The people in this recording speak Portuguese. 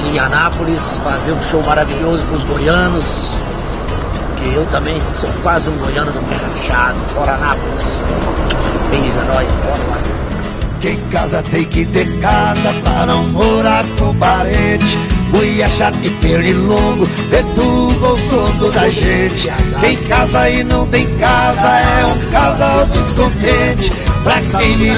em Anápolis, fazer um show maravilhoso para os goianos, que eu também sou quase um goiano do pé rachado, fora Anápolis. Beijo a nós, bora lá. Quem casa tem que ter casa para não morar com parente. Mulher chata e pernilongo perturba o sono da gente. Quem casa e não tem casa é um casal descontente. Pra quem